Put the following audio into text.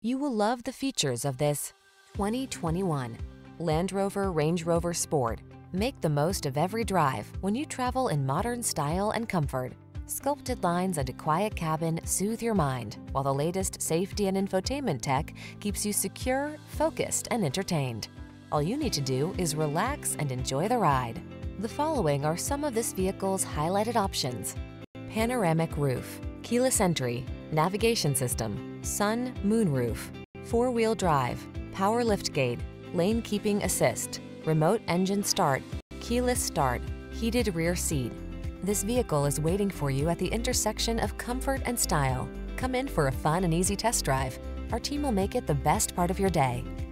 You will love the features of this 2021 Land Rover Range Rover Sport. Make the most of every drive when you travel in modern style and comfort. Sculpted lines and a quiet cabin soothe your mind, while the latest safety and infotainment tech keeps you secure, focused, and entertained. All you need to do is relax and enjoy the ride. The following are some of this vehicle's highlighted options: panoramic roof, keyless entry, navigation system, sun, moon roof, four-wheel drive, power liftgate, lane keeping assist, remote engine start, keyless start, heated rear seat. This vehicle is waiting for you at the intersection of comfort and style. Come in for a fun and easy test drive. Our team will make it the best part of your day.